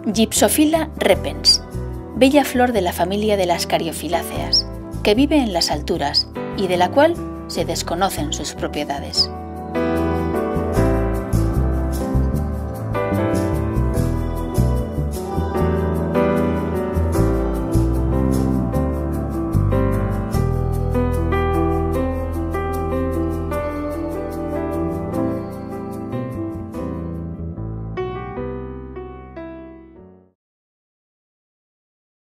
Gypsophila repens, bella flor de la familia de las Caryophyllaceae, que vive en las alturas y de la cual se desconocen sus propiedades.